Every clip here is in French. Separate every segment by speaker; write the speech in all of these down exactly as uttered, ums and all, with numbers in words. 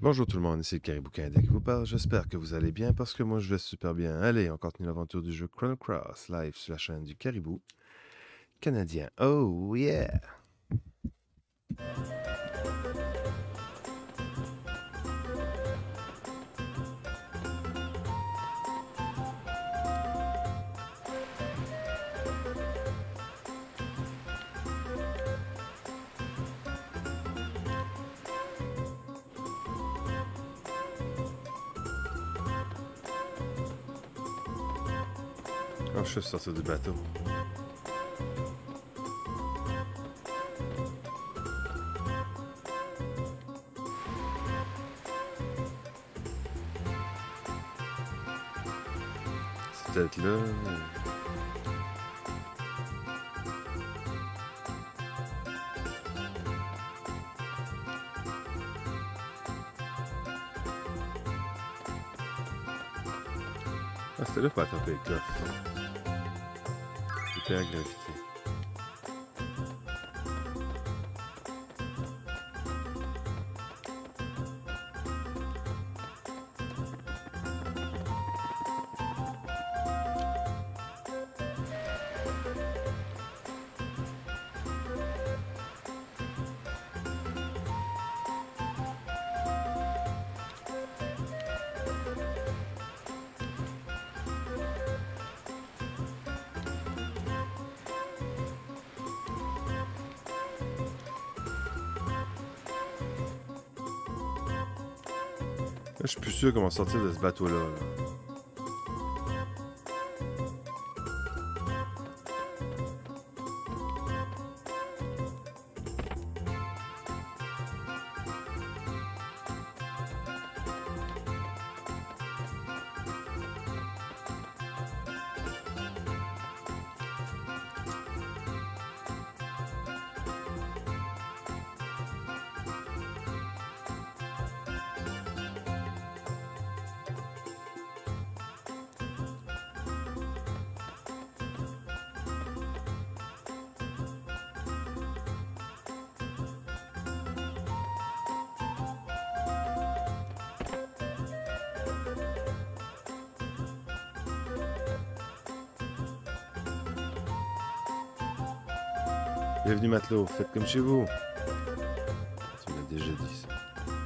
Speaker 1: Bonjour tout le monde, ici le Caribou Canadien qui vous parle. J'espère que vous allez bien parce que moi je vais super bien. Allez, on continue l'aventure du jeu Chrono Cross live sur la chaîne du Caribou Canadien. Oh yeah! Oh, je suis sorti du bateau. C'est peut-être là. Ah, c'était là pour attraper le coffre. C'était à gravité. Là, je suis plus sûr comment sortir de ce bateau-là. Là. Bienvenue matelot, faites comme chez vous. Tu m'as déjà dit ça.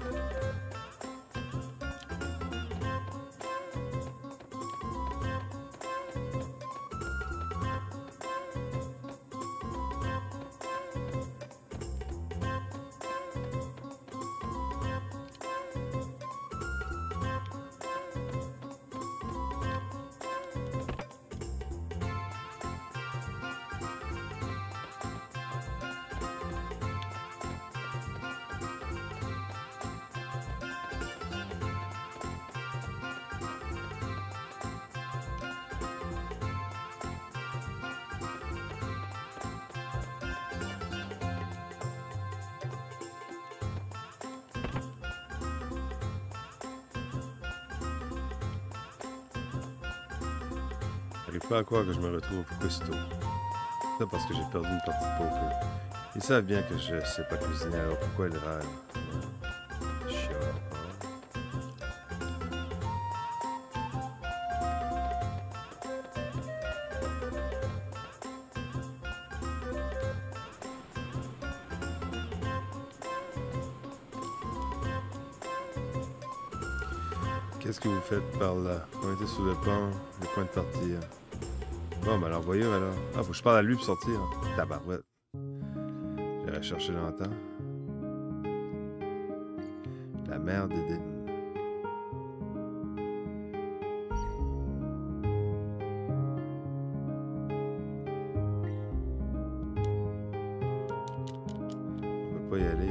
Speaker 1: J'arrive pas à croire que je me retrouve aussitôt. Ça parce que j'ai perdu une partie de poker. Ils savent bien que je sais pas cuisiner, alors pourquoi ils râlent? Chiant encore. Qu'est-ce que vous faites par là? Pointez sur le pont, le point de partir. Bon, ben alors voyons alors. Ah, faut que je parle à lui pour sortir. Tabarouette. J'irai chercher longtemps. La merde des... On peut pas y aller.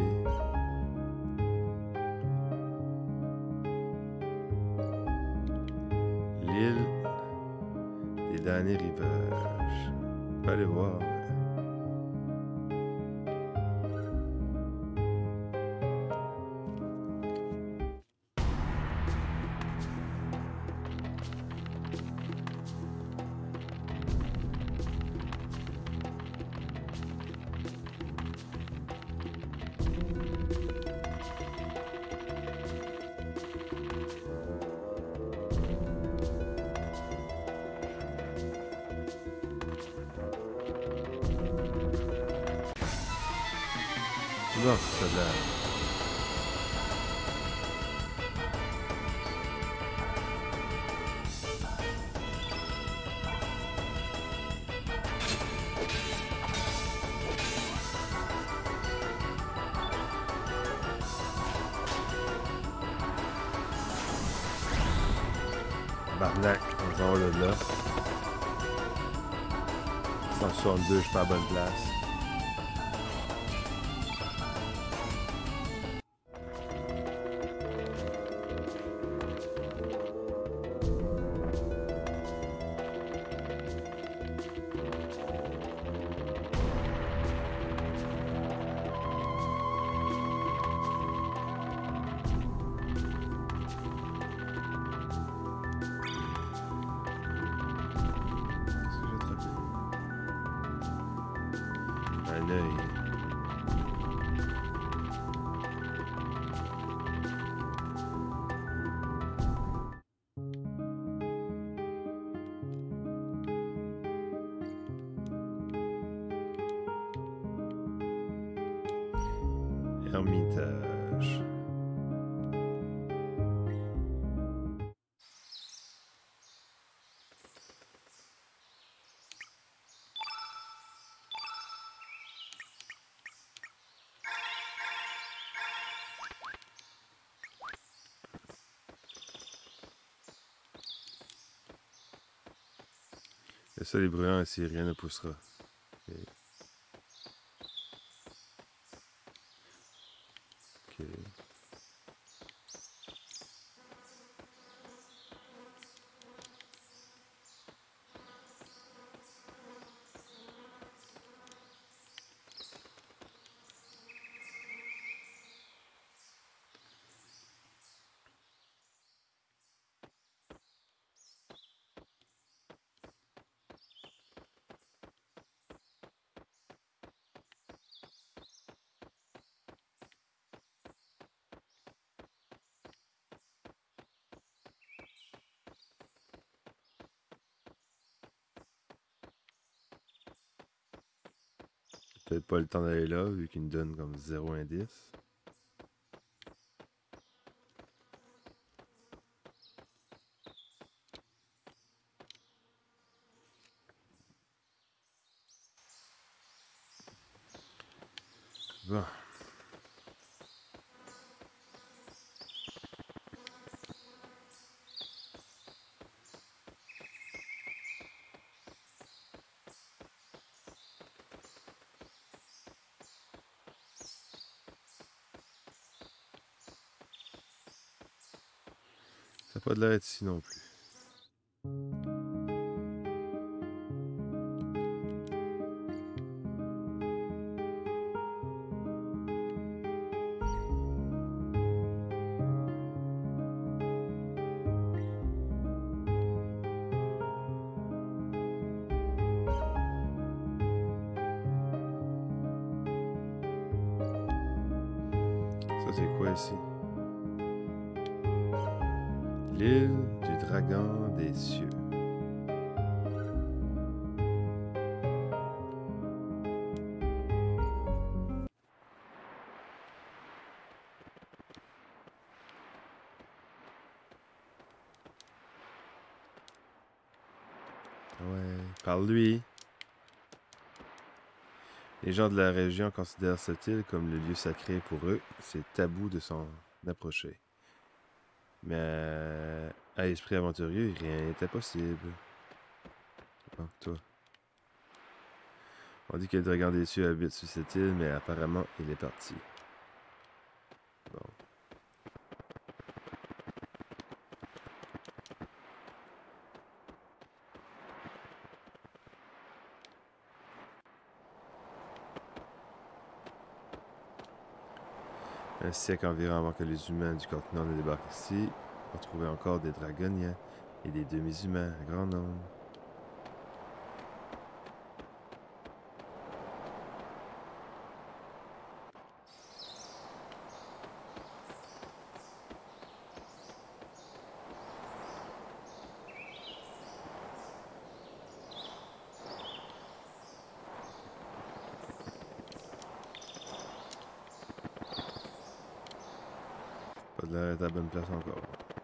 Speaker 1: L'île des damnés rivages. On peut aller voir. Bon, ça a l'air. Barnac, on s'en va de là. cent soixante-deux, je suis pas à la bonne place. Un œil. Ermitage. Le sol est brûlant ici, rien ne poussera. Ok. Ok. Peut-être pas le temps d'aller là, vu qu'il me donne comme zéro indice. Bon. Ça n'a pas de l'air d'être ici non plus. Ça, c'est quoi ici? L'île du dragon des cieux. Ouais, parle-lui. Les gens de la région considèrent cette île comme le lieu sacré pour eux. C'est tabou de s'en approcher. Mais à l'esprit aventurier, rien n'est impossible. Bon, toi. On dit que le dragon des cieux habite sur cette île, mais apparemment, il est parti. Bon. Un siècle environ avant que les humains du continent ne débarquent ici, on trouvait encore des dragoniens et des demi-humains à grand nombre. Ça a l'air d'être à la bonne place encore.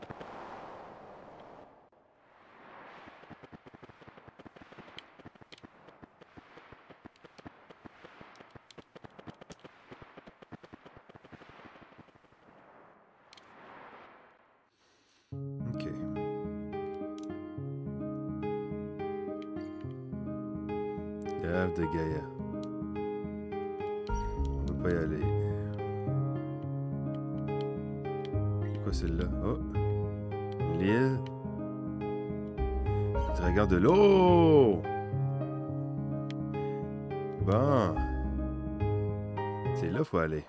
Speaker 1: Ok. Le havre de Gaïa. On peut pas y aller. C'est quoi celle-là? Oh! L'île. Le dragon de l'eau! Bon. C'est là qu'il faut aller.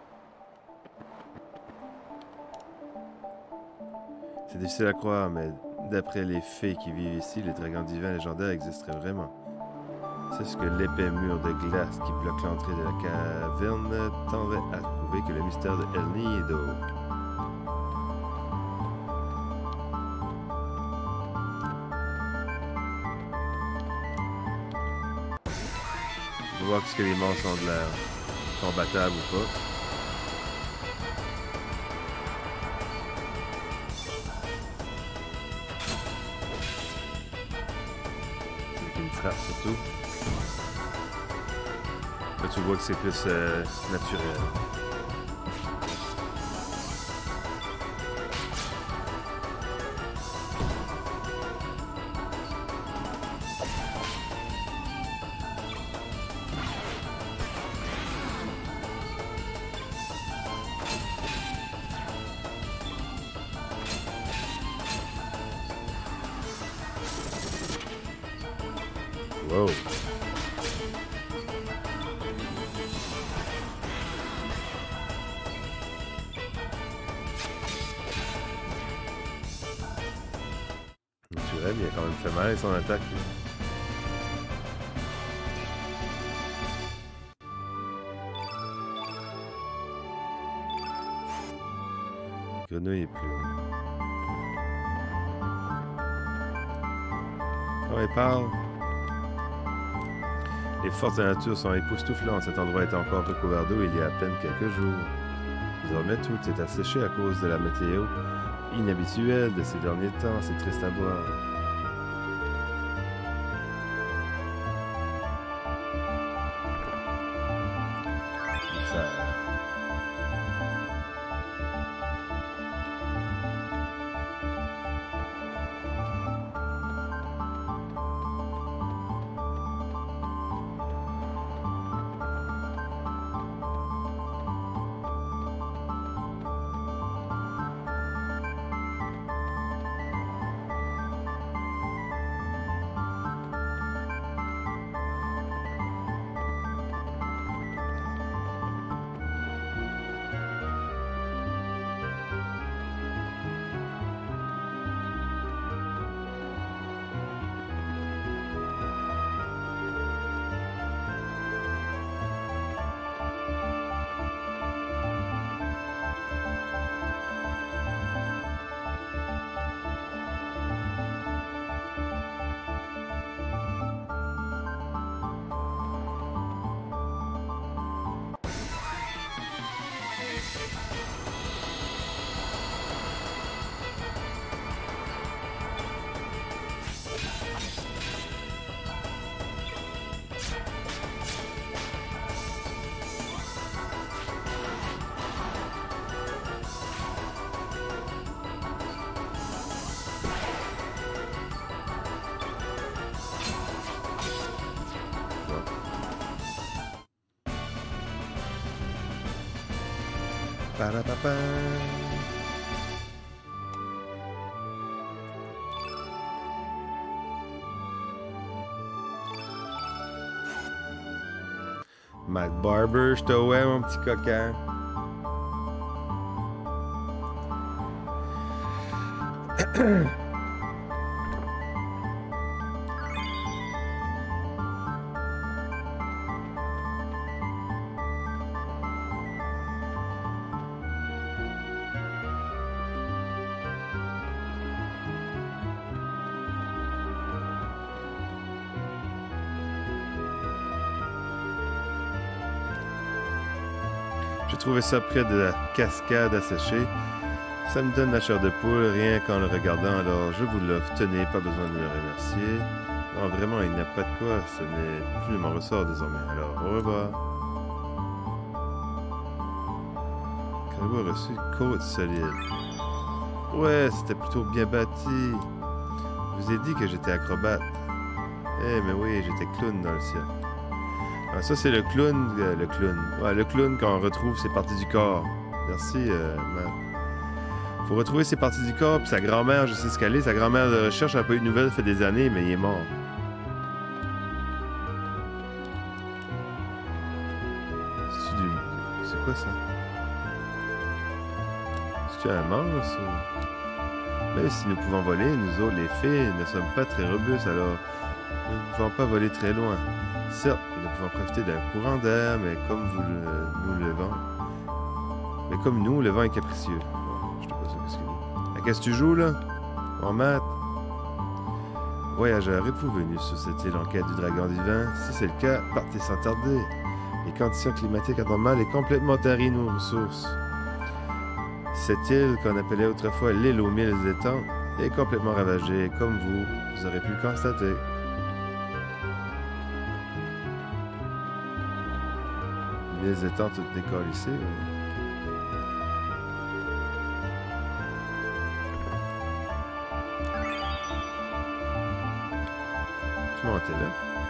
Speaker 1: C'est difficile à croire, mais d'après les fées qui vivent ici, les dragons divins légendaires existeraient vraiment. C'est ce que l'épais mur de glace qui bloque l'entrée de la caverne tendrait à prouver que le mystère de El Nido. On va voir ce que les monstres ont de l'air combattables ou pas. C'est une trappe surtout. Là tu vois que c'est plus euh, naturel. Wow. Naturel, il a quand même fait mal avec son attaque. Grenouille et plume. Oh, il parle. Les forces de la nature sont époustouflantes. Cet endroit est encore recouvert d'eau il y a à peine quelques jours. Désormais, tout est asséché à cause de la météo inhabituelle de ces derniers temps. C'est triste à voir. Ça... Parapapa. Matt Barber, je te ouais, mon petit coquin. J'ai trouvé ça près de la cascade asséchée. Ça me donne la chair de poule, rien qu'en le regardant, alors je vous l'offre. Tenez, pas besoin de me remercier. Non, vraiment, il n'y a pas de quoi, ce n'est plus de mon ressort désormais. Alors, au revoir. Caribou a reçu une côte solide. Ouais, c'était plutôt bien bâti. Je vous ai dit que j'étais acrobate. Eh, mais oui, j'étais clown dans le ciel. Ah, ça, c'est le clown, euh, le clown. Ouais, le clown quand on retrouve ses parties du corps. Merci, euh, Matt. Faut retrouver ses parties du corps, puis sa grand-mère, je sais ce qu'elle est. Sa grand-mère de recherche n'a pas eu de nouvelles, ça fait des années, mais il est mort. C'est du... C'est quoi ça? C'est-tu un monstre ou... Mais si nous pouvons voler, nous autres, les fées, ne sommes pas très robustes, alors nous ne pouvons pas voler très loin. Certes, nous pouvons profiter d'un courant d'air, mais comme vous le... nous le vent... Mais comme nous, le vent est capricieux. Bon, je sais pas ça, qu'est-ce qu'il dit. À qu'est-ce que tu joues, là? En maths? Voyageurs, êtes-vous venus sur cette île en quête du dragon divin? Si c'est le cas, partez sans tarder. Les conditions climatiques anormales et complètement taries nos ressources. Cette île, qu'on appelait autrefois l'île aux mille étangs, est complètement ravagée, comme vous, vous aurez pu le constater. Les étangs toutes décalissés. Hein. Tu montais là?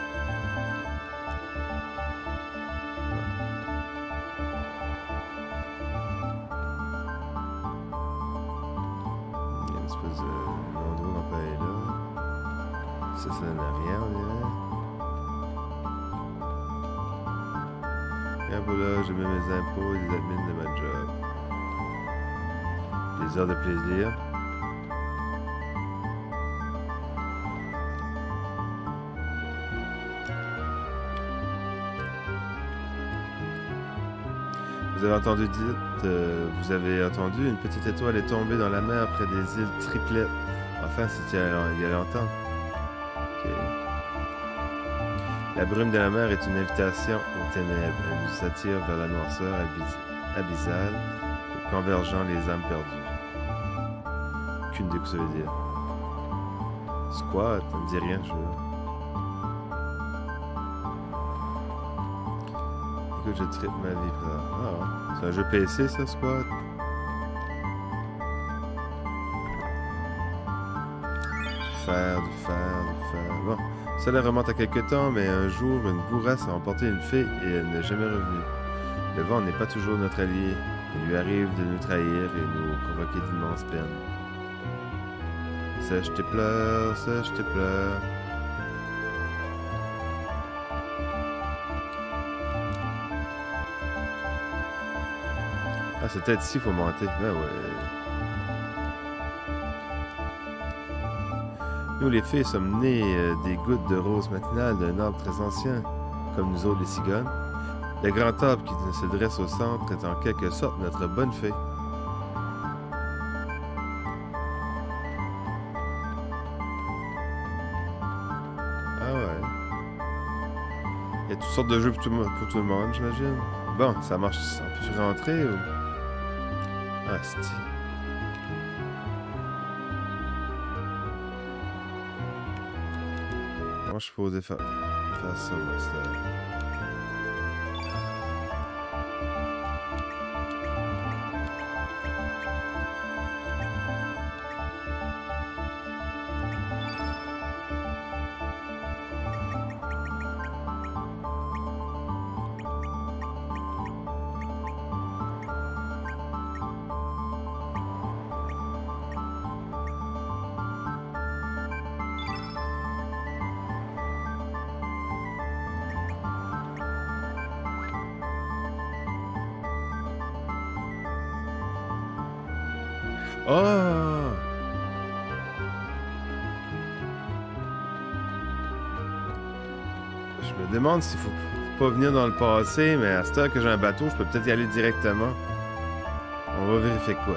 Speaker 1: Ça, ça donne rien, on dirait. Et voilà, je mets mes impôts et les admins de ma job. Les heures de plaisir. Vous avez entendu dire, euh, vous avez entendu, une petite étoile est tombée dans la mer près des îles Triplettes. Enfin, c'était il y a longtemps. La brume de la mer est une invitation aux ténèbres. Elle nous attire vers la noirceur abyssale, où convergeant les âmes perdues. Aucune idée que ça veut dire. Squat, ça me dit rien, je veux. Écoute, je tripe ma vie présente. Ah, c'est un jeu P C, ça, Squat? Faire, du faire, du faire. Bon. Cela remonte à quelque temps, mais un jour, une bourrasque a emporté une fée et elle n'est jamais revenue. Le vent n'est pas toujours notre allié. Il lui arrive de nous trahir et nous provoquer d'immenses peines. Sèche tes pleurs, sèche tes pleurs. Ah, c'est peut-être ici qu'il faut monter. Ben ouais. Nous, les fées, sommes nés euh, des gouttes de rose matinale d'un arbre très ancien, comme nous autres les cigognes. Le grand arbre qui se dresse au centre est en quelque sorte notre bonne fée. Ah ouais. Il y a toutes sortes de jeux pour tout, pour tout le monde, j'imagine. Bon, ça marche. On peut-tu rentrer ou... Ah, c'est... Moi, je suis posé faire, faire ça, là, c'est... Oh! Je me demande s'il faut pas venir dans le passé, mais à cette heure que j'ai un bateau, je peux peut-être y aller directement. On va vérifier quoi.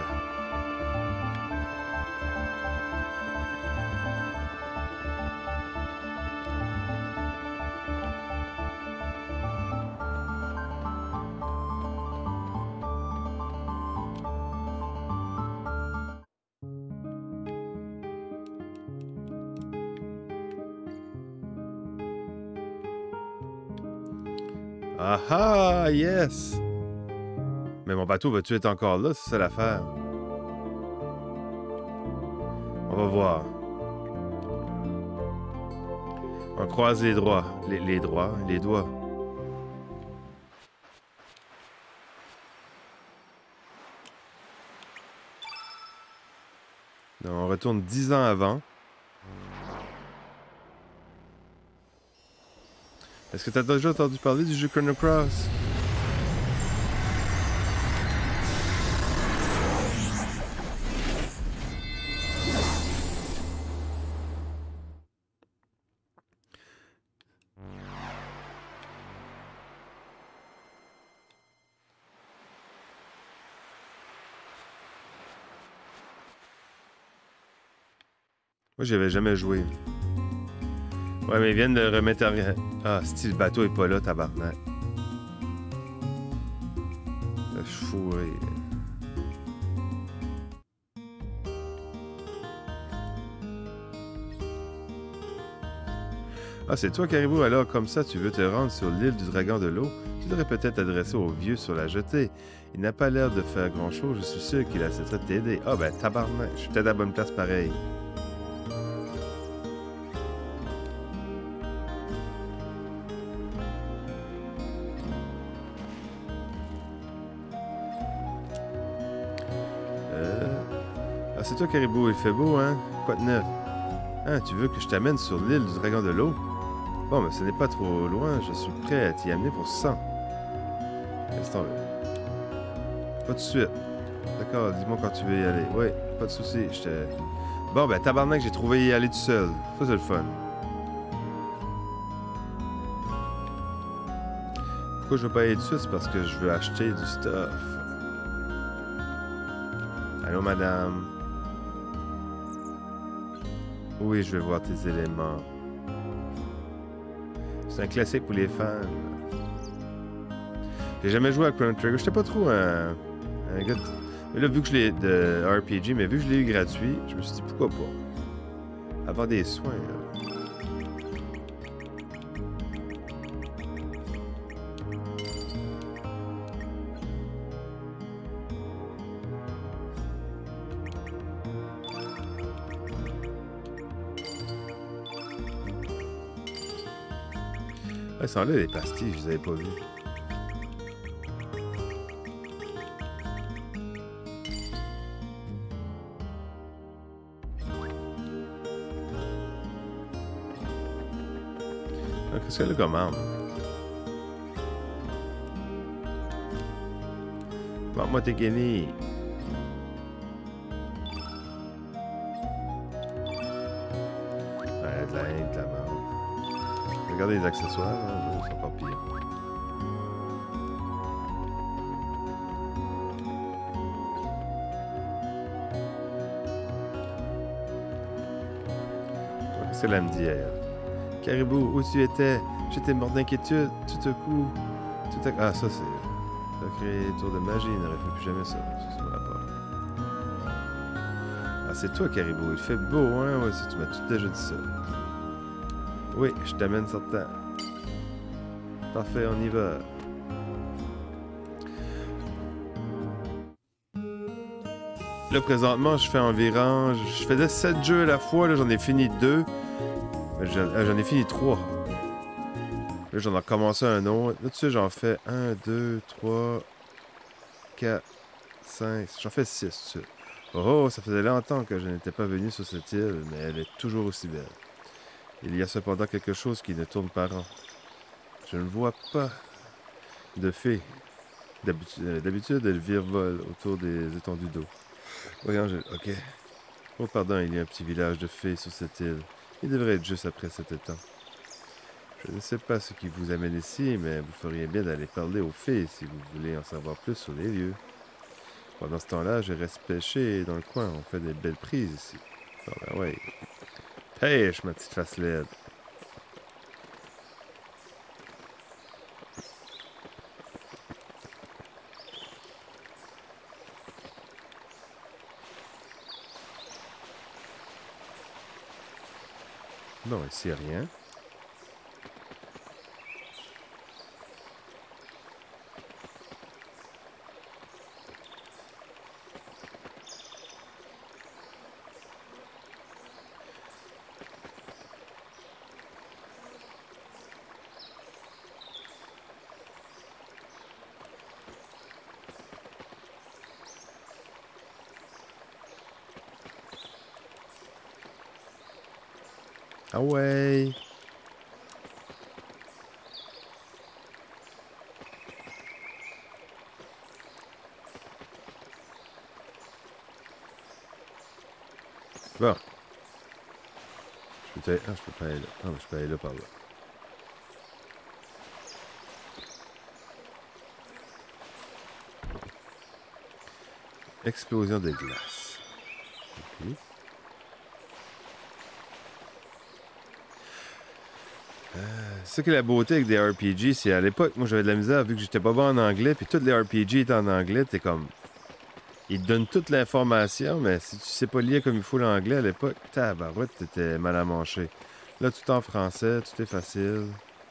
Speaker 1: Ah ah, yes! Mais mon bateau va-tu être encore là? C'est ça l'affaire. On va voir. On croise les droits. Les, les droits, les doigts. Donc, on retourne dix ans avant. Est-ce que tu as déjà entendu parler du jeu Chrono Cross? Moi, j'y avais jamais joué. Ouais, mais ils viennent de remettre... Ah, si le bateau est pas là, tabarnak. Je suis fourré. Ah, c'est toi, Caribou. Alors, comme ça, tu veux te rendre sur l'île du Dragon de l'eau? Tu devrais peut-être t'adresser au vieux sur la jetée. Il n'a pas l'air de faire grand-chose. Je suis sûr qu'il accepterait de t'aider. Ah, ben, tabarnak. Je suis peut-être à la bonne place pareil. C'est toi, Caribou, il fait beau, hein? Quoi de neuf? Hein, tu veux que je t'amène sur l'île du Dragon de l'eau? Bon, mais ce n'est pas trop loin, je suis prêt à t'y amener pour cent. Laisse-toi. Pas de suite. D'accord, dis-moi quand tu veux y aller. Oui, pas de souci, je te... Bon, ben, tabarnak, j'ai trouvé y aller tout seul. Ça, c'est le fun. Pourquoi je veux pas y aller tout de suite? C'est parce que je veux acheter du stuff. Allô, madame? Oui, je vais voir tes éléments. C'est un classique pour les fans. J'ai jamais joué à Chrono Trigger. J'étais pas trop un, un gars de... Mais là, vu que je l'ai de R P G, mais vu que je l'ai eu gratuit, je me suis dit pourquoi pas. Avoir des soins, là. Ouais, ça enlève les pastilles, je les avais pas vues. Ah, qu'est-ce qu'elle a comme arme? Bon, moi, t'es gagné. Ouais, de la haine, de la merde. Regardez les accessoires, là, c'est encore pire. Qu'est-ce qu'elle me dit, elle? Caribou, où tu étais? J'étais mort d'inquiétude. Tout à coup... Tout à... Ah, ça, c'est... Ça a créé des tours de magie. Il n'aurait fait plus jamais ça. Ça, ça me rapporte. Ah, c'est toi, Caribou. Il fait beau, hein? Ouais, si tu m'as tout déjà dit ça. Oui, je t'amène certain. Parfait, on y va. Là, présentement, je fais environ... Je faisais sept jeux à la fois. Là, j'en ai fini deux. J'en ai fini trois. Là, j'en ai recommencé un autre. Là, tu sais, j'en fais un, deux, trois, quatre, cinq... J'en fais six. Oh, ça faisait longtemps que je n'étais pas venu sur cette île, mais elle est toujours aussi belle. Il y a cependant quelque chose qui ne tourne pas rond. Je ne vois pas de fées. D'habitude, elles virevolent autour des étendues d'eau. Oui, Angèle, ok. Oh, pardon, il y a un petit village de fées sur cette île. Il devrait être juste après cet étang. Je ne sais pas ce qui vous amène ici, mais vous feriez bien d'aller parler aux fées si vous voulez en savoir plus sur les lieux. Pendant ce temps-là, je reste pêcher dans le coin. On fait des belles prises ici. Ah ben ouais. Pêche, ma petite face laide. Non, ici, rien. Ah ouais! Bon. Je peux, ah, je peux pas aller là. Ah, je peux aller là par là. Explosion de glace. Okay. Euh, c'est ça que la beauté avec des R P G, c'est à l'époque, moi j'avais de la misère vu que j'étais pas bon en anglais, puis tous les R P G étaient en anglais, t'es comme. Ils te donnent toute l'information, mais si tu sais pas lire comme il faut l'anglais à l'époque, tabarouette, t'étais mal à manger. Là, tout est en français, tout est facile.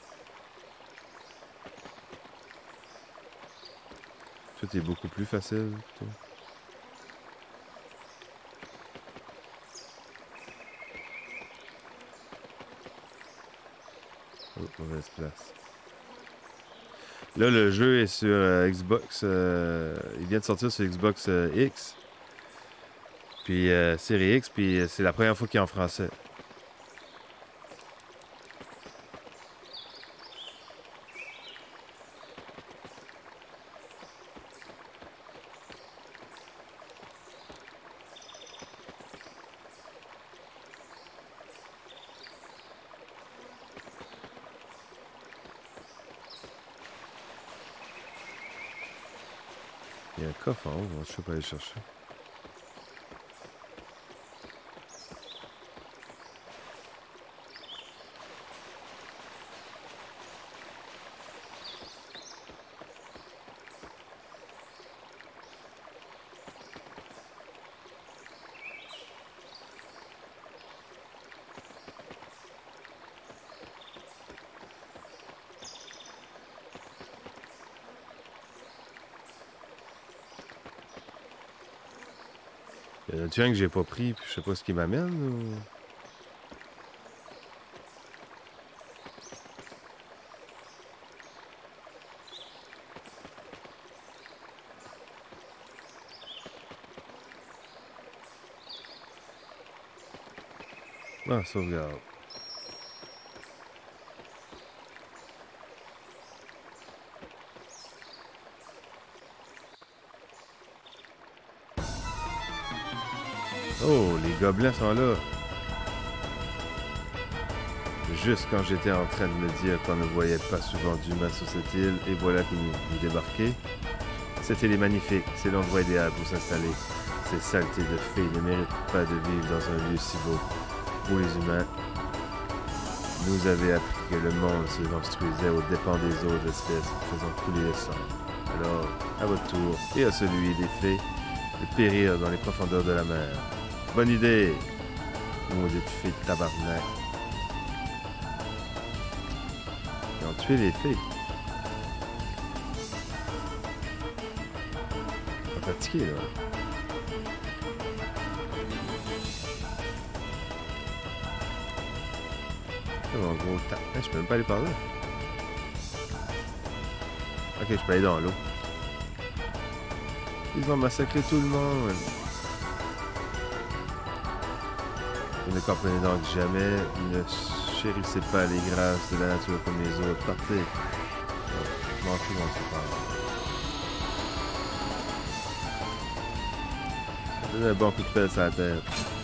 Speaker 1: Tout est beaucoup plus facile, plutôt. Oh, mauvaise place. Là, le jeu est sur euh, Xbox. Euh, il vient de sortir sur Xbox euh, X. Puis euh, Série X, puis euh, c'est la première fois qu'il est en français. Il y a un coffre en haut, je ne sais pas aller chercher. Il y en a-tu un que j'ai pas pris, puis je sais pas ce qui m'amène, ou... Ah, sauvegarde. Oh, les gobelins sont là. Juste quand j'étais en train de me dire qu'on ne voyait pas souvent d'humains sur cette île, et voilà que nous, nous débarquez. Cette île est magnifique, c'est l'endroit idéal pour s'installer. Ces saletés de fées ne méritent pas de vivre dans un lieu si beau. Pour les humains, nous avez appris que le monde se construisait aux dépens des autres espèces, faisant couler le sang. Alors, à votre tour, et à celui des fées, de périr dans les profondeurs de la mer. Bonne idée! Maudite fée de tabarnak. Ils ont tué les fées. Ils sont fatigués, là. C'est mon gros tape. Hey, je peux même pas aller par là. Ok, je peux aller dans l'eau. Ils vont massacrer tout le monde. Vous ne comprenez donc jamais, vous ne chérissez pas les grâces de la nature comme les autres. Partez. Je m'en fous dans ce temps. Donnez un bon coup de pelle sur la tête.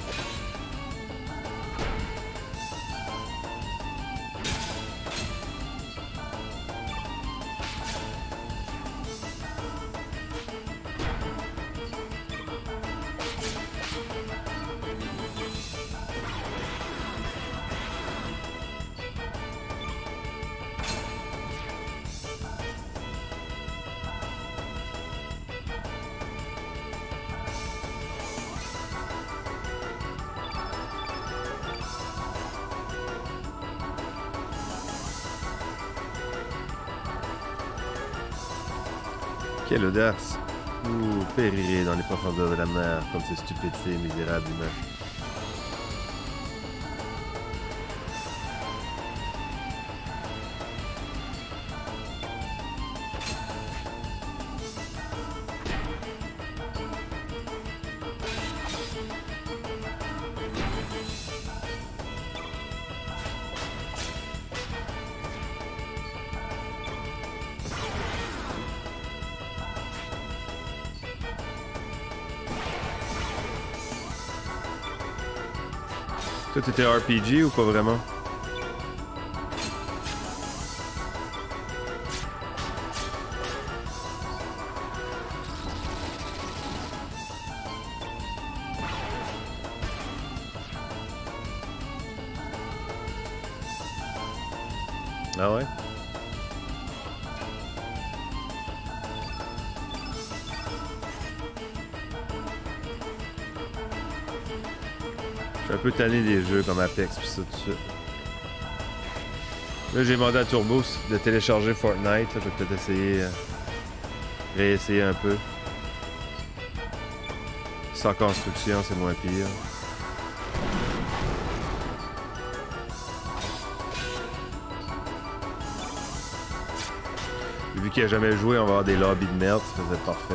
Speaker 1: Quelle audace! Vous périrez dans les profondeurs de la mer comme ces stupides fées misérables humains. Toi, t'étais R P G ou pas vraiment? Ah ouais? Je suis un peu tanné des jeux comme Apex pis ça tout ça. Là j'ai demandé à Turbo de télécharger Fortnite, là, je vais peut-être essayer, euh, réessayer un peu. Sans construction, c'est moins pire. Vu qu'il a jamais joué, on va avoir des lobbies de merde, ça va être parfait.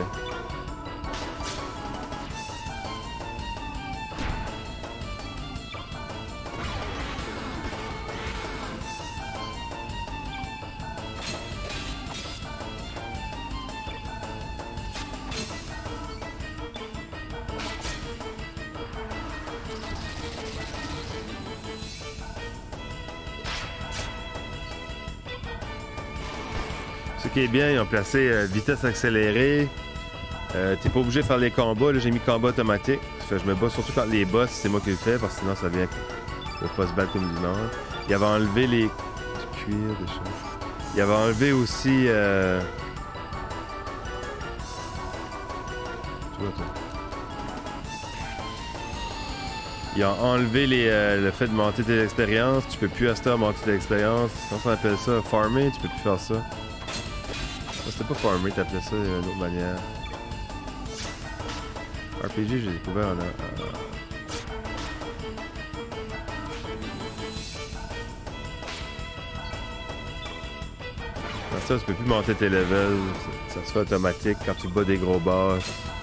Speaker 1: Ce qui est bien, ils ont placé euh, vitesse accélérée. Euh, T'es pas obligé de faire les combats. Là, j'ai mis combat automatique. Fait, je me bats surtout quand les boss, c'est moi qui le fais, parce que sinon ça vient de pas se battre comme du monde. Il avait enlevé les. Du cuir, des choses. Il avait enlevé aussi. Euh... Tu vois, toi. Ils ont enlevé les, euh, le fait de monter tes expériences. Tu peux plus à cette heure monter tes expériences. Comment on appelle ça? Farmer, tu peux plus faire ça. C'était pas farmer, t'appelais ça d'une autre manière. R P G, j'ai découvert en... en... Ça, tu peux plus monter tes levels. Ça, ça se fait automatique quand tu bats des gros boss.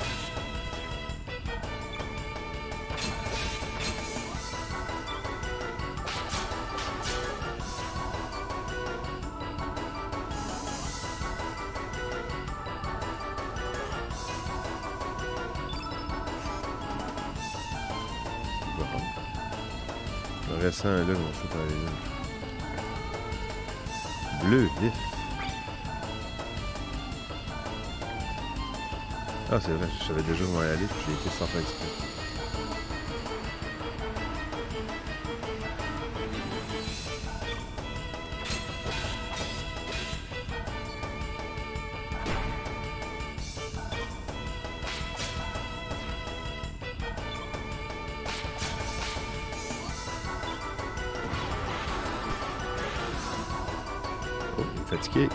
Speaker 1: Il reste un là, qu'on shoot aller là. Bleu vif. Ah, c'est vrai, je savais déjà où y aller, puis j'ai été sans faire exprès. Oh, il est fatigué.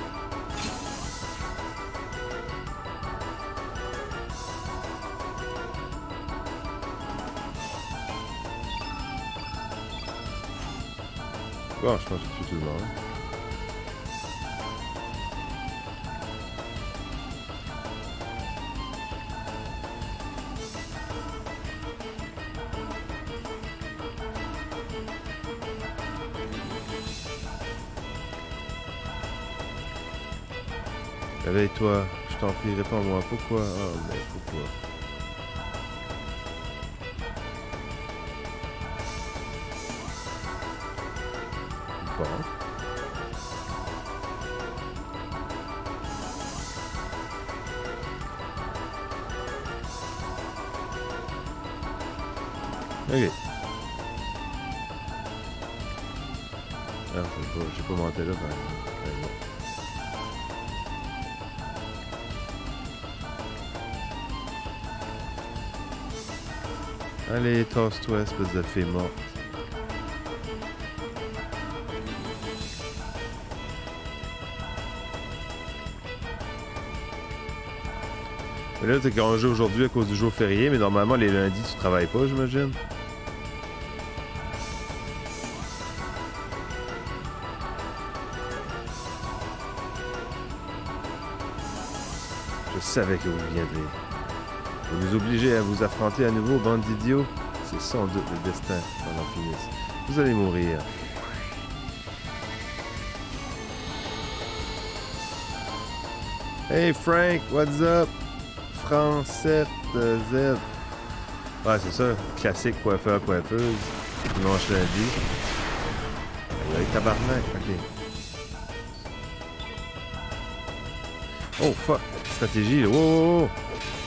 Speaker 1: Bon, je pense que j'ai tué tout le monde. Réveille-toi, je t'en prie, réponds-moi. Pourquoi? Oh, mais pourquoi? Bon. Ok. Ah, j'ai pas monté là, par exemple. Allez, tasse-toi, espèce de fée morte. Mais là, t'es qu'on joue aujourd'hui à cause du jour férié, mais normalement, les lundis, tu travailles pas, j'imagine? Je savais que vous viendriez. Vous nous obligez à vous affronter à nouveau, bande d'idiots. C'est sans doute le destin qu'on en finisse. Vous allez mourir. Hey Frank, what's up? Francette Z. Ouais, c'est ça. Classique coiffeur, coiffeuse. Dimanche lundi. Aïe, tabarnak. Ok. Oh, fuck. Stratégie, là. Wow, wow, wow.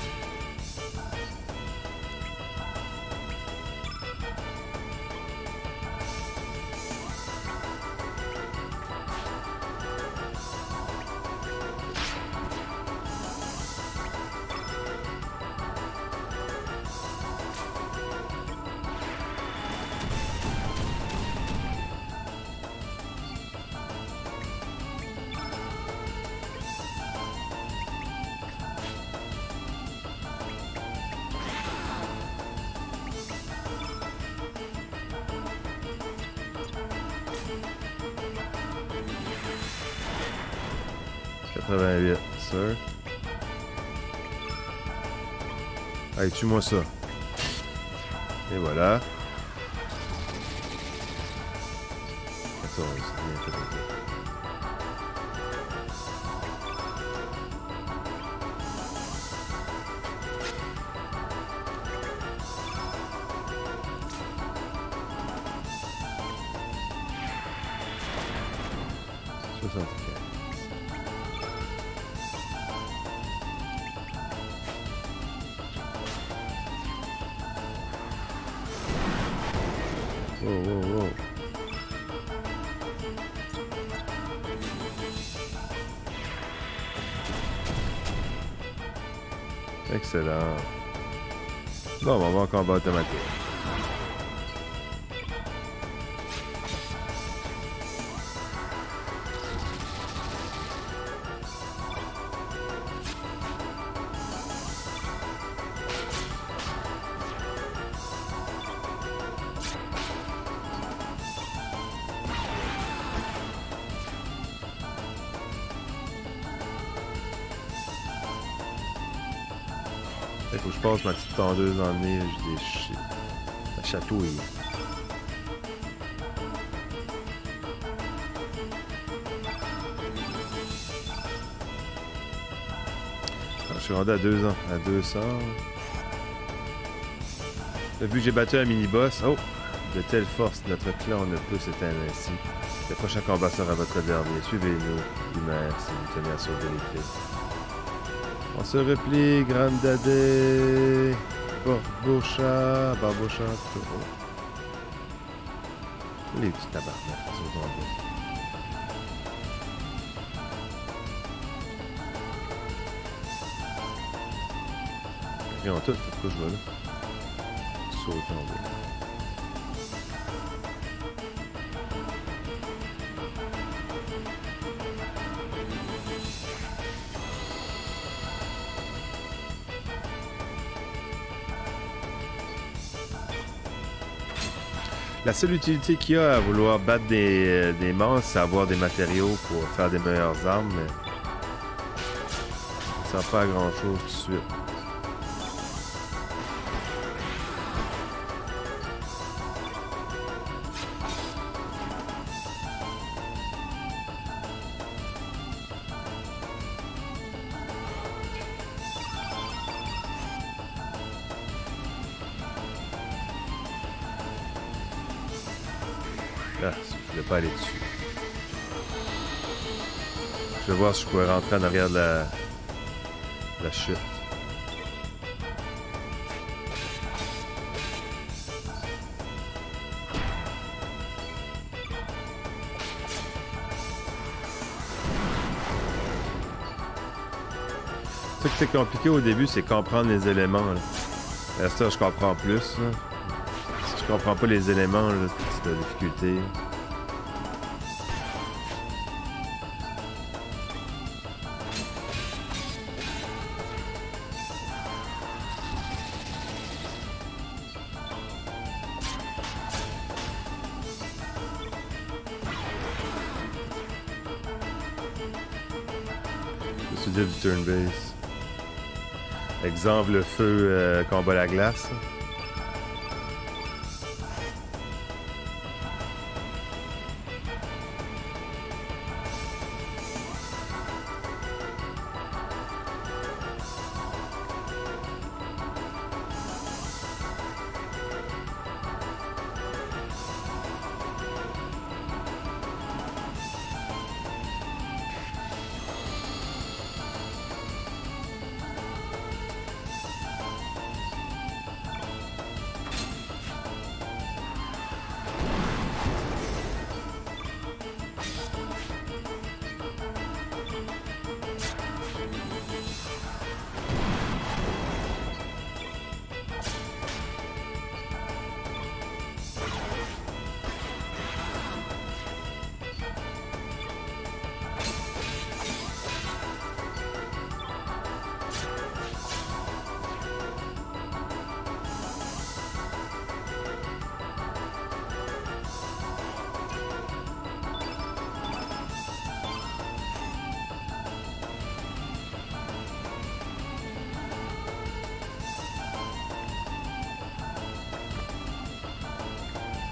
Speaker 1: quatre-vingt-huit, sûr. Allez, tue-moi ça. Et voilà. quatorze, bien fait. soixante-quinze. Wow, wow, wow. Excellent. Bon, on va voir en combat automatique. Il faut que je passe ma petite tondeuse en nez, j'ai des ch... la chatouille. Ah, je suis rendu à deux ans, à deux cents. Vu que j'ai battu un mini-boss, oh! De telle force, notre clan ne peut s'éteindre ainsi. Le prochain combat sera votre dernier. Suivez-nous, humains, si vous tenez à sauver les filles. On se replie, Grande Dadé, Barbocha, Barbocha, Toro. Les petits tabarnak, ils sont en bas. Ils ont tout, pourquoi je vais là? Sauter en bas. La seule utilité qu'il y a à vouloir battre des, des monstres, c'est avoir des matériaux pour faire des meilleures armes, mais ça ne sert pas à grand chose tout de suite. Ah, je ne vais pas aller dessus. Je vais voir si je pourrais rentrer en arrière de la, la chute. Ce qui est compliqué au début, c'est comprendre les éléments. Là, ça, je comprends plus. Là. Si tu comprends pas les éléments, c'est de la difficulté. Je suis dit du turn base. Exemple, le feu euh, combat la glace.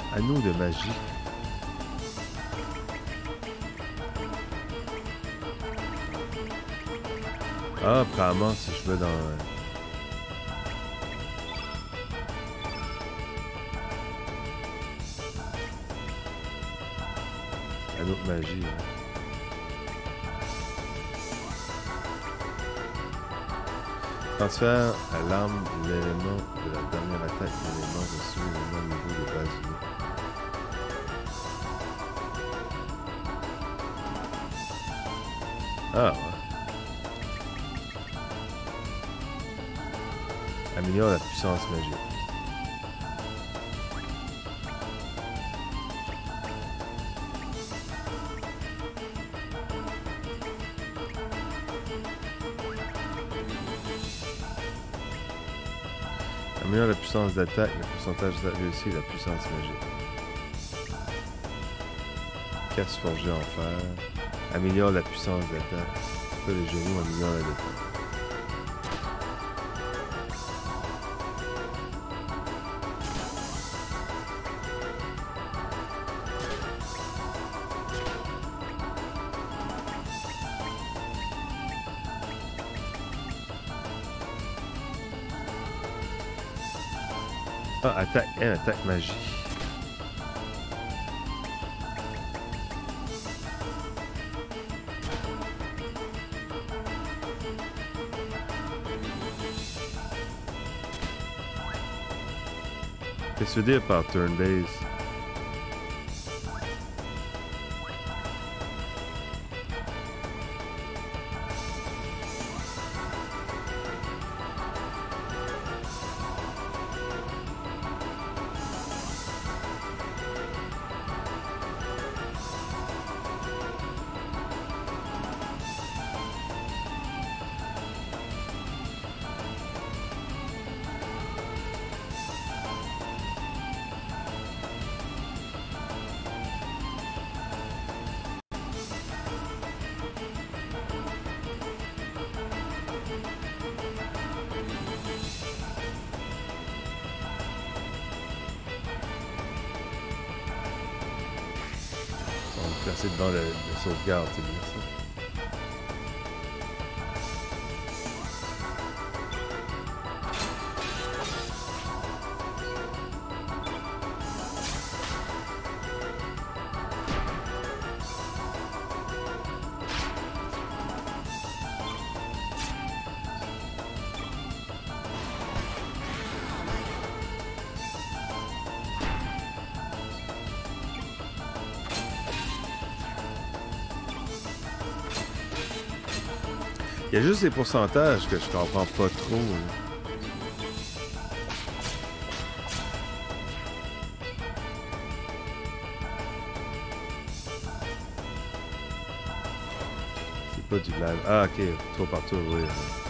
Speaker 1: Anneau de magie. Ah, probablement si je vais dans... Anneau de magie, hein. Transfert à l'arme l'élément de la dernière attaque, l'élément reçu, l'élément niveau de base unique. Ah ouais. Améliore la puissance magique. Améliore la puissance d'attaque, le pourcentage de réussite et la puissance magique. Casse forgée en fer. Améliore la puissance d'attaque. Ça, les genoux améliorent la défense. Ah, attaque, hein, attaque magie. Qu'est-ce que tu veux dire par turn base? Placer devant le, le sauvegarde, c'est bien ça. Il y a juste des pourcentages que je comprends pas trop. Là. C'est pas du live. Ah, ok, tour par tour, oui.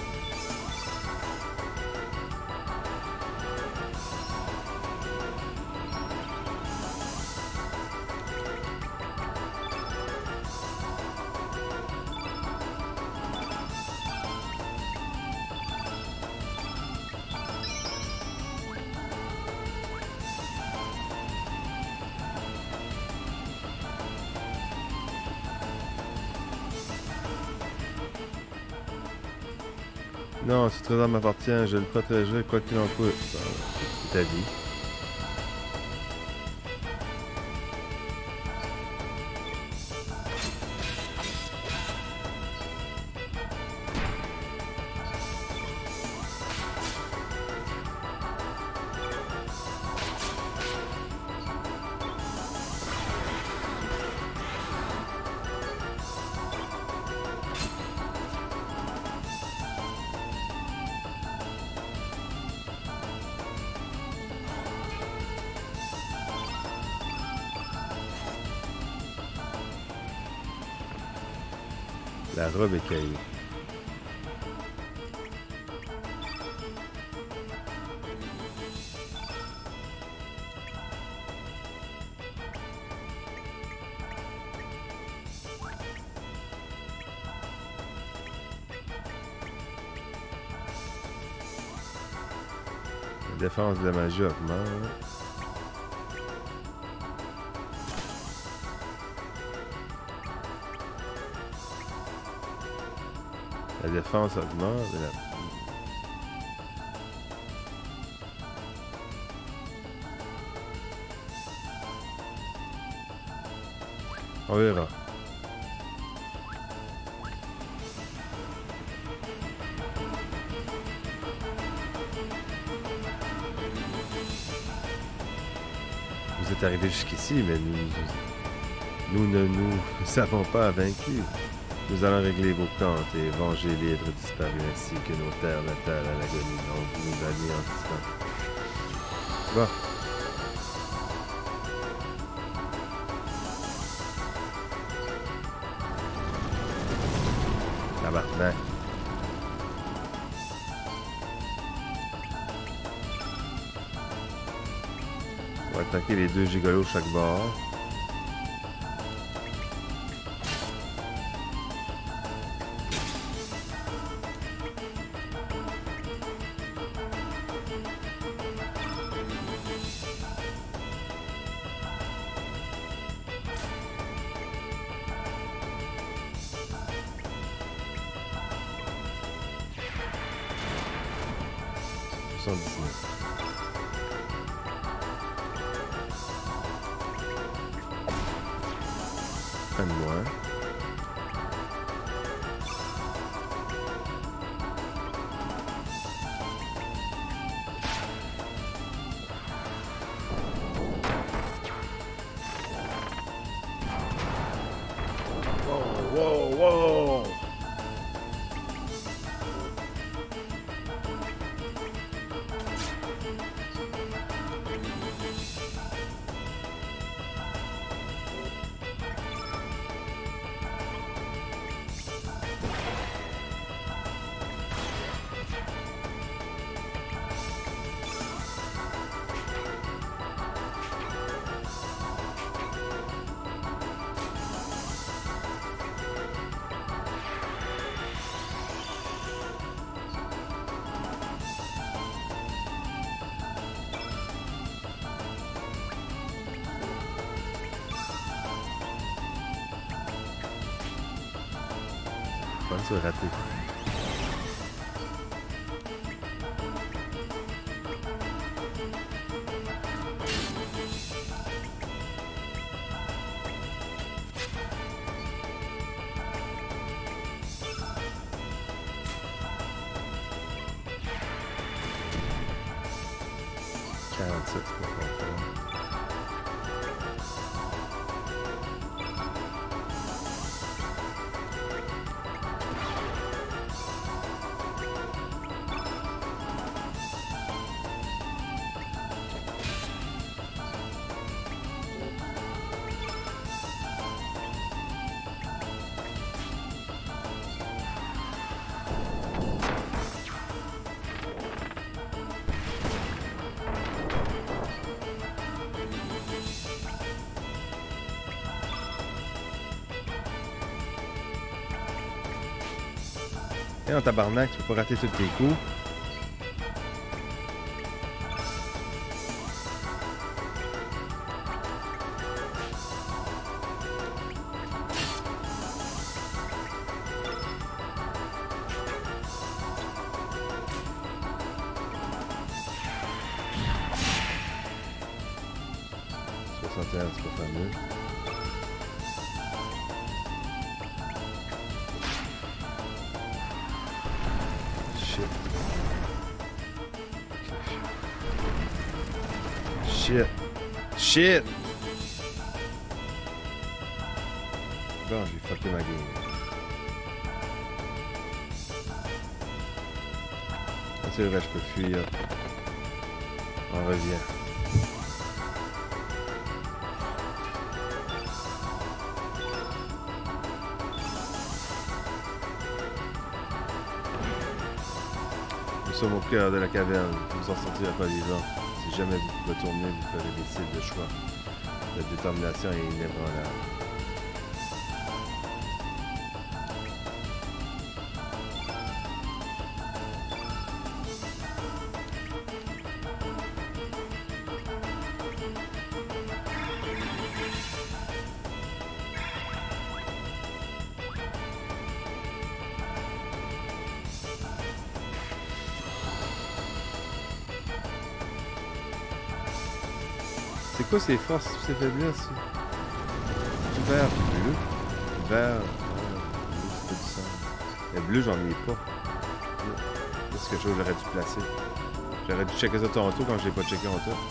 Speaker 1: Non, ce trésor m'appartient, je le protégerai quoi qu'il en coûte. C'est ta vie. La robe écaillée. La défense de la magie augmente. La défense augmente. Et la... On verra. Vous êtes arrivés jusqu'ici, mais nous, nous ne nous savons pas vaincus. Nous allons régler vos comptes et venger l'hydre disparu ainsi que nos terres natales à l'agonie dont vous nous anéantissant. Bon. Tabarnak. On va attaquer les deux gigolos chaque bord. soixante-dix-neuf. Un de moins. Wow, wow, wow! Ça va rater. quarante-sept, c'est pas fort. Et en tabarnak, tu peux pas rater tous tes coups. soixante et un, c'est pas fameux. Shit. Shit! Bon, j'ai fucké ma game. C'est vrai, je peux fuir. On revient. Nous sommes au cœur de la caverne. Vous en sortirez pas vivant. Si jamais vous retournez, vous ferez des styles de choix. La détermination est inébranlable. C'est quoi ces forces, ces faiblesses? Du vert, du bleu. Vert. Ah, bleu, ça fait du sens. Le bleu, j'en ai pas. C'est quelque chose que j'aurais dû placer. J'aurais dû checker ça tantôt quand je l'ai pas checké en tout.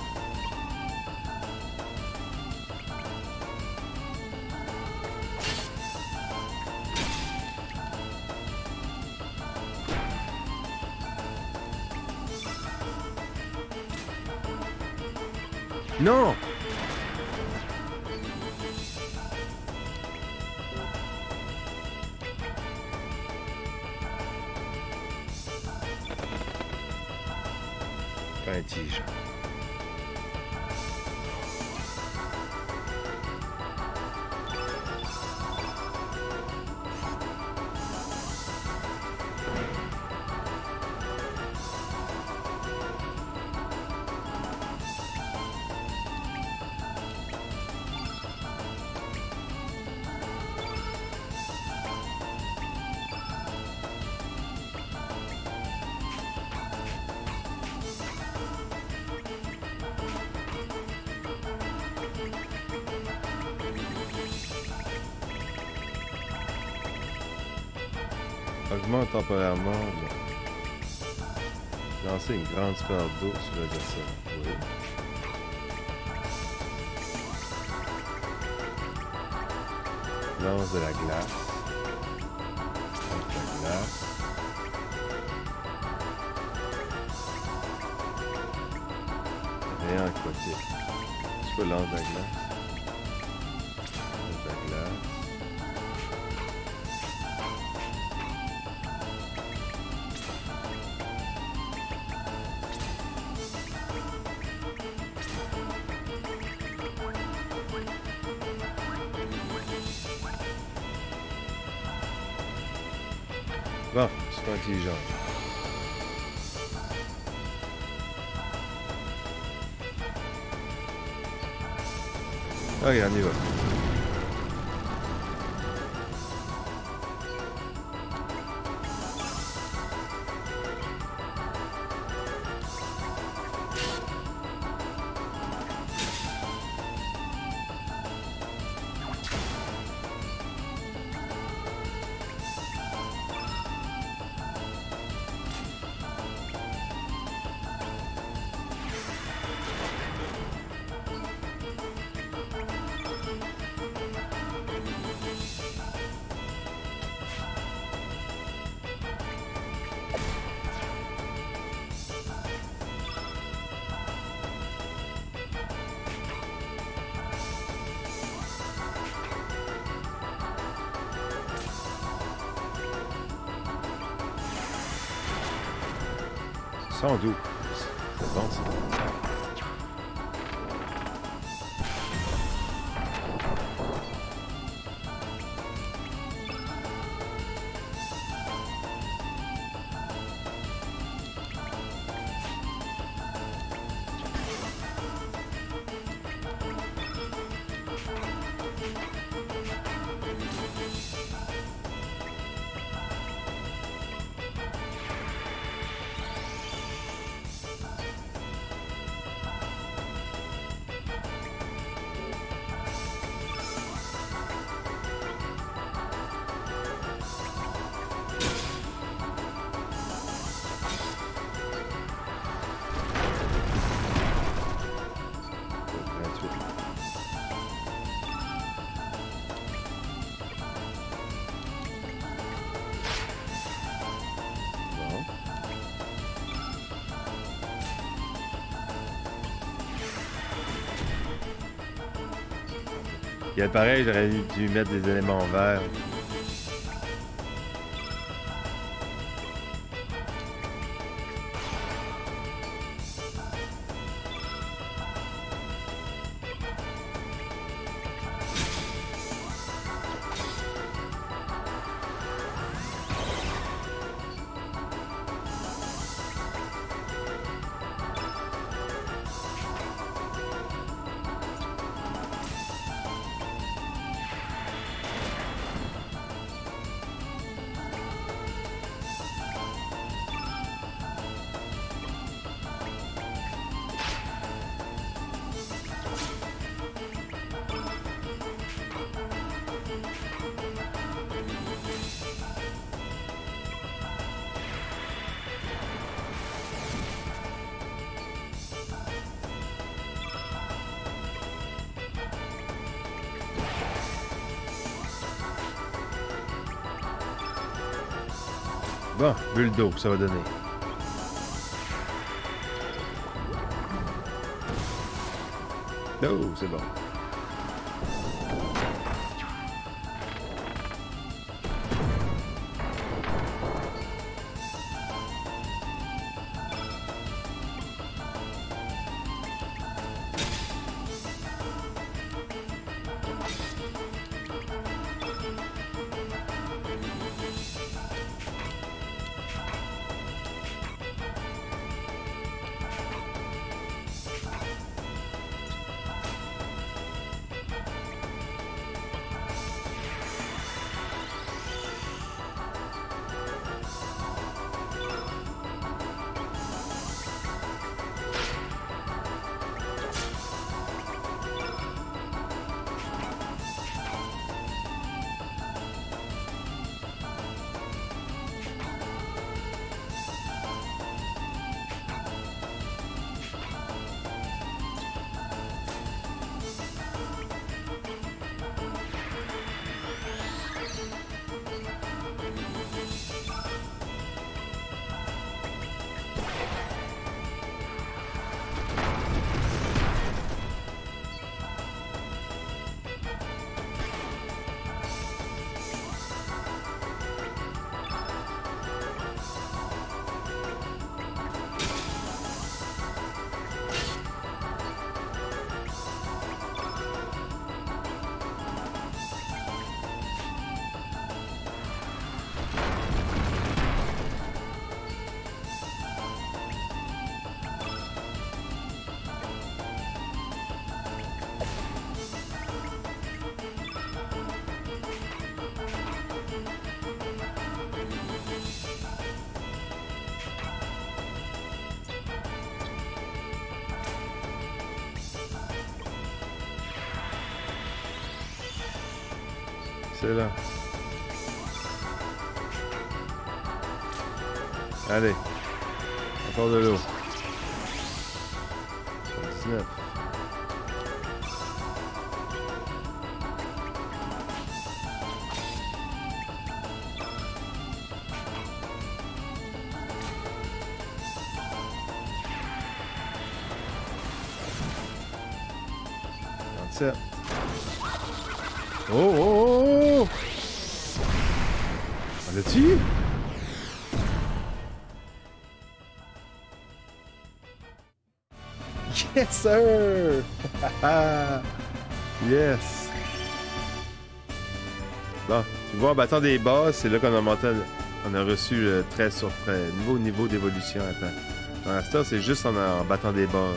Speaker 1: Non! Pas intelligent. Augmente temporairement. Lancer une grande sphère d'eau sur l'adversaire. Oui. Lance de la glace. Lance de la glace. Rien aquatique. C'est quoi lance de la glace? Lance de la glace. Bon, c'est pas intelligent. Ok, on y va. cent douze. C'est bon, ça. Il y a pareil, j'aurais dû mettre des éléments verts. Bon, bulle d'eau, ça va donner. Oh, c'est bon. C'est là. Allez. Encore de l'eau. dix-neuf. trente-sept. Oh, oh, oh, oh! On l'a-tu? Yes, sir! Yes! Bon, tu vois, en battant des bas, c'est là qu'on a monté, on a reçu le treize sur treize. Nouveau niveau d'évolution, attends. Dans la star, c'est juste en, en battant des bases.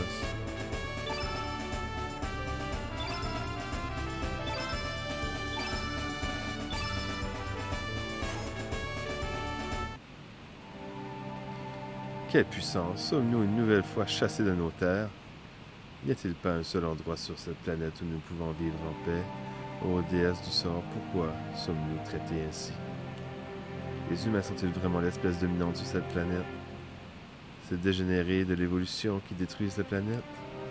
Speaker 1: Quelle puissance! Sommes-nous une nouvelle fois chassés de nos terres? N'y a-t-il pas un seul endroit sur cette planète où nous pouvons vivre en paix? Ô déesse du sort, pourquoi sommes-nous traités ainsi? Les humains sont-ils vraiment l'espèce dominante sur cette planète? Ces dégénérés de l'évolution qui détruisent la planète?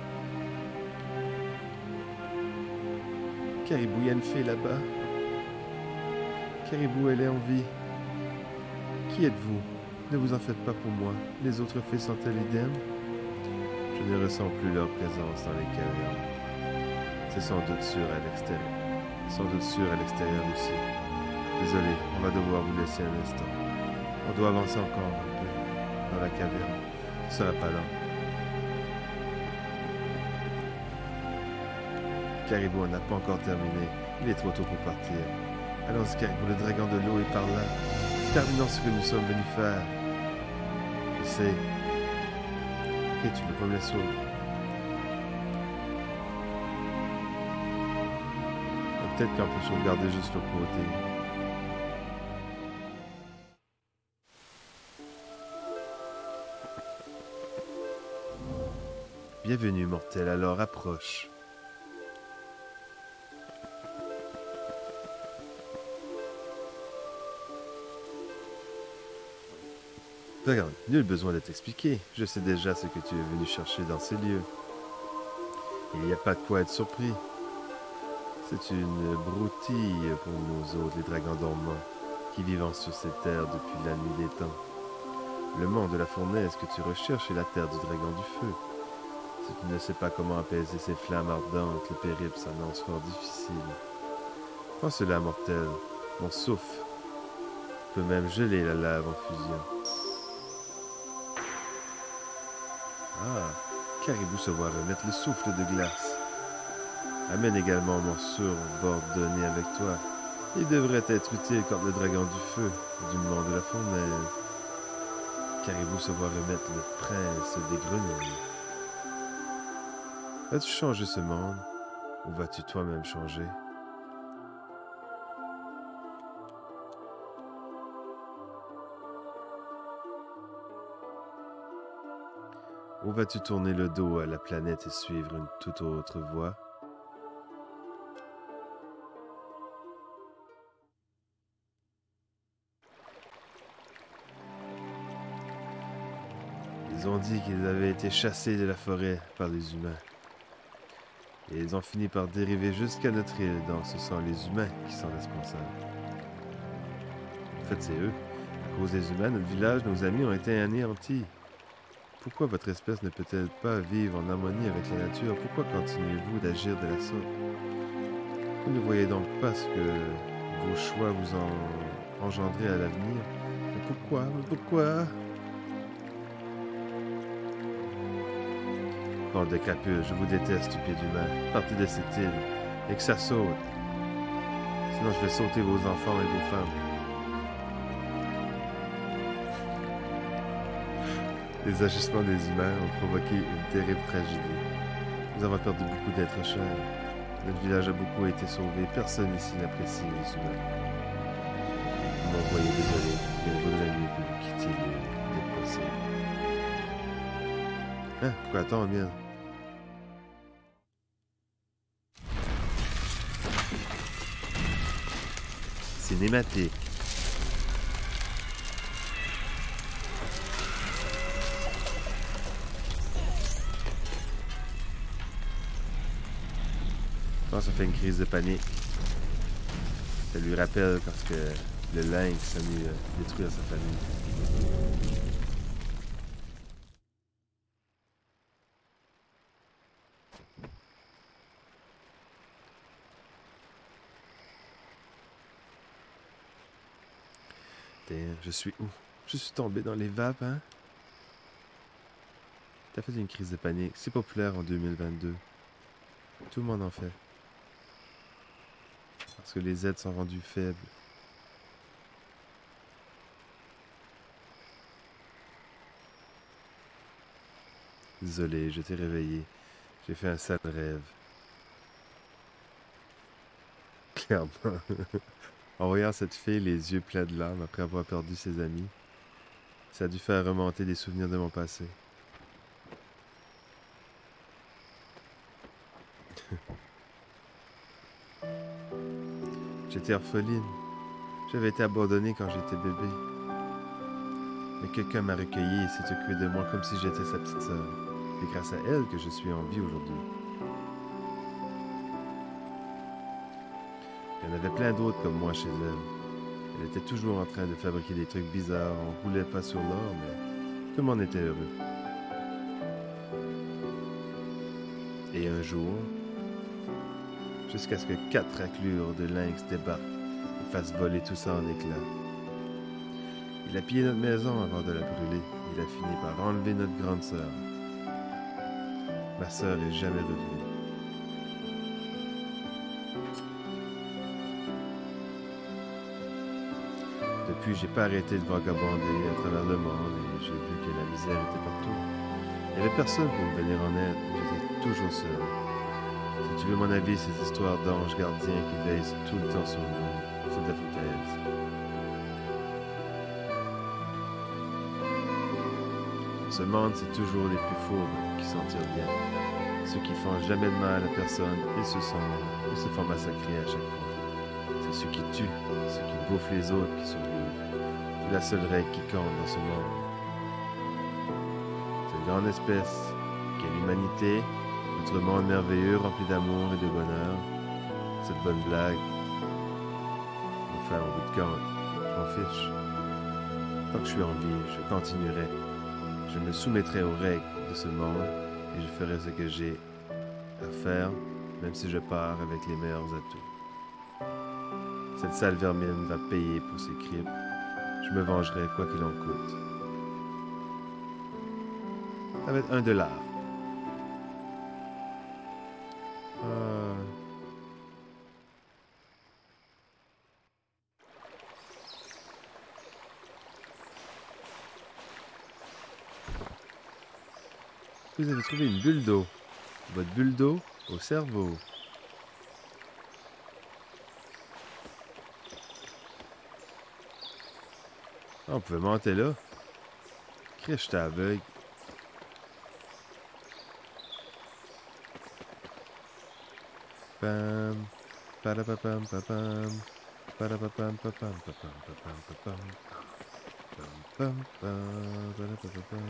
Speaker 1: Caribou, il y a une fille là-bas. Caribou, elle est en vie. Qui êtes-vous? Ne vous en faites pas pour moi. Les autres filles sont-elles idem? Je ne ressens plus leur présence dans les cavernes. C'est sans doute sûr à l'extérieur. Sans doute sûr à l'extérieur aussi. Désolé, on va devoir vous laisser un instant. On doit avancer encore un peu dans la caverne. Ce sera pas long. Caribou, on n'a pas encore terminé. Il est trop tôt pour partir. Allons-y, Caribou, le dragon de l'eau est par là. Terminons ce que nous sommes venus faire. Je sais. Ok, tu veux pas me laisser sauver. Peut-être qu'on peut sauvegarder juste le côté. Bienvenue, mortel, alors approche. Regarde, nul besoin de t'expliquer. Je sais déjà ce que tu es venu chercher dans ces lieux. Il n'y a pas de quoi être surpris. C'est une broutille pour nous autres, les dragons dormants. qui vivent sur cette terre depuis la nuit des temps. Le monde de la fournaise que tu recherches est la terre du dragon du feu. Si tu ne sais pas comment apaiser ces flammes ardentes, le périple s'annonce fort difficile. Prends cela, mortel, mon souffle peut même geler la lave en fusion. Ah, Caribou se voit remettre le souffle de glace. Amène également mon surbordonné avec toi. Il devrait être utile contre le dragon du feu, du monde de la fournaise. Caribou se voit remettre le prince des grenouilles. Vas-tu changer ce monde, ou vas-tu toi-même changer? Ou vas-tu tourner le dos à la planète et suivre une toute autre voie? Ils ont dit qu'ils avaient été chassés de la forêt par les humains. Et ils ont fini par dériver jusqu'à notre île, donc ce sont les humains qui sont responsables. En fait, c'est eux. À cause des humains, notre village, nos amis ont été anéantis. Pourquoi votre espèce ne peut-elle pas vivre en harmonie avec la nature? Pourquoi continuez-vous d'agir de la sorte? Vous ne voyez donc pas ce que vos choix vous ont engendré à l'avenir? Mais pourquoi? Mais pourquoi? Bande de crapules, je vous déteste, stupide humain. Partez de cette île et que ça saute. Sinon, je vais sauter vos enfants et vos femmes. Les agissements des humains ont provoqué une terrible tragédie. Nous avons perdu beaucoup d'êtres chers. Notre village a beaucoup été sauvé. Personne ici n'apprécie les humains. Vous m'envoyez désolé, mais il vaudrait mieux que vous quittiez l'île dès que possible. Hein? Pourquoi attends, miel? Cinématique. Je pense que ça fait une crise de panique. Ça lui rappelle quand que le lynx a mis à détruire sa famille. Damn, je suis où? Je suis tombé dans les vapes, hein? T'as fait une crise de panique. C'est populaire en deux mille vingt-deux. Tout le monde en fait. Parce que les aides sont rendues faibles. Désolé, je t'ai réveillé. J'ai fait un sale rêve. Clairement. En voyant cette fille, les yeux pleins de larmes après avoir perdu ses amis, ça a dû faire remonter des souvenirs de mon passé. J'étais orpheline. J'avais été abandonnée quand j'étais bébé. Mais quelqu'un m'a recueilli et s'est occupé de moi comme si j'étais sa petite sœur. C'est grâce à elle que je suis en vie aujourd'hui. Il y en avait plein d'autres comme moi chez elle. Elle était toujours en train de fabriquer des trucs bizarres. On roulait pas sur l'or, mais tout le monde était heureux. Et un jour, jusqu'à ce que quatre raclures de lynx débarquent et fassent voler tout ça en éclats. Il a pillé notre maison avant de la brûler. Il a fini par enlever notre grande sœur. Ma sœur est jamais revenue. Depuis, j'ai pas arrêté de vagabonder à travers le monde et j'ai vu que la misère était partout. Il n'y avait personne pour me venir en aide. J'étais toujours seul. Si tu veux mon avis, ces histoires d'anges gardiens qui veillent tout le temps sur nous, c'est de la foutaise. Dans ce monde, c'est toujours les plus fourbes qui s'en tirent bien. Ceux qui font jamais de mal à personne et se, sont, et se font massacrer à chaque fois. C'est ceux qui tuent, ceux qui bouffent les autres qui survivent. C'est la seule règle qui compte dans ce monde. Cette grande espèce qu'est l'humanité, notre monde merveilleux rempli d'amour et de bonheur, cette bonne blague, enfin, au bout de compte, m'en fiche. Tant que je suis en vie, je continuerai. Je me soumettrai aux règles de ce monde et je ferai ce que j'ai à faire, même si je pars avec les meilleurs atouts. Cette sale vermine va payer pour ses crimes. Je me vengerai quoi qu'il en coûte. Ça va être un dollar. Euh... Vous avez trouvé une bulle d'eau. Votre bulle d'eau au cerveau. Ah, on pouvait monter là. Crèche, j'étais aveugle. Pam. Padapapam papam. Padapapam papam papam papam papam. Pam pam pam. Padapapam.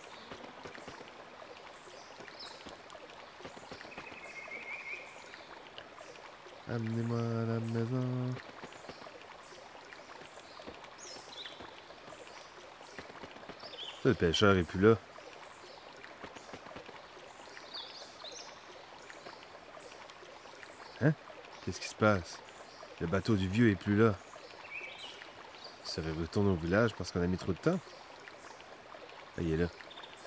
Speaker 1: Amenez-moi à la maison. Ça, le pêcheur est plus là. Hein? Qu'est-ce qui se passe? Le bateau du vieux est plus là. Il serait retourné au village parce qu'on a mis trop de temps. Ah, il est là.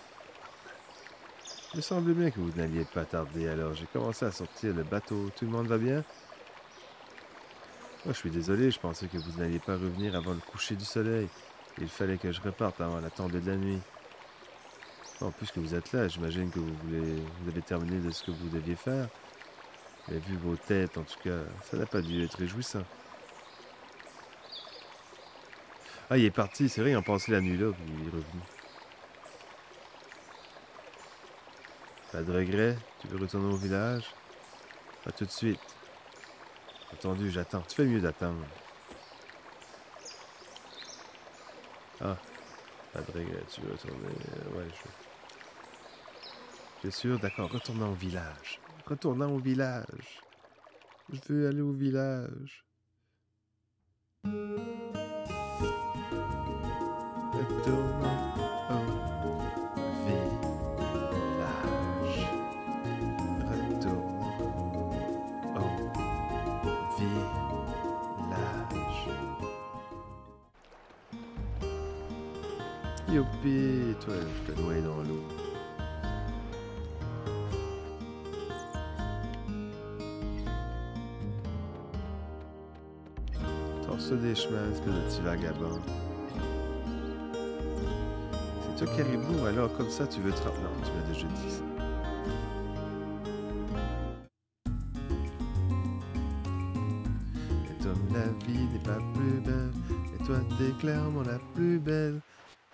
Speaker 1: Il me semblait bien que vous n'alliez pas tarder, alors j'ai commencé à sortir le bateau. Tout le monde va bien? Moi, je suis désolé, je pensais que vous n'alliez pas revenir avant le coucher du soleil. Il fallait que je reparte avant la tombée de la nuit. Bon, puisque vous êtes là, j'imagine que vous voulez, vous avez terminé de ce que vous deviez faire. Mais vu vos têtes, en tout cas, ça n'a pas dû être réjouissant. Ah, il est parti, c'est vrai, il a passé la nuit là, puis il est revenu. Pas de regret? Tu veux retourner au village? Pas tout de suite. Entendu, j'attends. Tu fais mieux d'attendre. Ah, pas de regret, tu veux retourner... Ouais, je... Tu es sûr? D'accord, retournons au village. Retournons au village. Je veux aller au village. Retournons au village. Retournons au village. Youpi! Toi, je te noie dans l'eau. Torse des chemins, espèce de petit vagabond. C'est toi, Caribou, alors comme ça, tu veux te rendre. Non, tu m'as déjà dit ça. Et comme la vie n'est pas plus belle, et toi, t'es clairement la plus belle.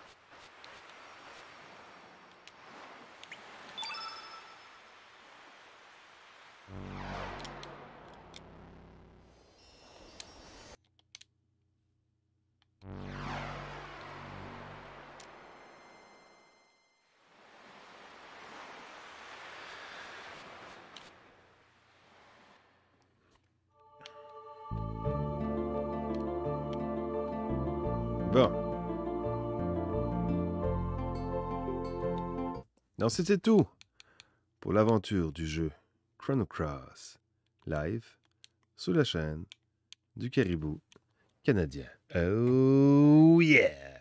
Speaker 1: Bon. Non, c'était tout pour l'aventure du jeu Chrono Cross live sous la chaîne du Caribou canadien. Oh yeah!